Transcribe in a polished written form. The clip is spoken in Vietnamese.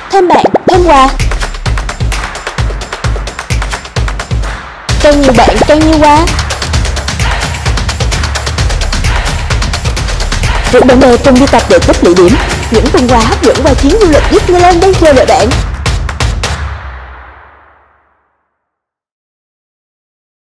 thêm bạn, thêm quà. Càng nhiều bạn, càng nhiều quà. Rủ bạn bè cùng đi tập để tích lũy điểm. Những phần quà hấp dẫn và chuyến du lịch giúp New Zealand đang chờ đợi bạn.